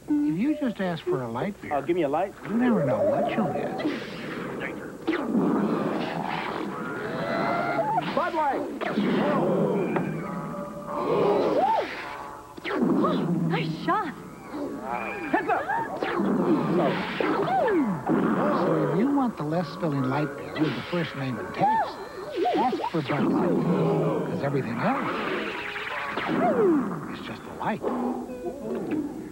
If you just ask for a light beer... give me a light? You never know what you'll get. Bud Light! Oh, nice shot. Heads up! So if you want the less filling light beer with the first name and taste, ask for Bud Light. Because everything else is just a light.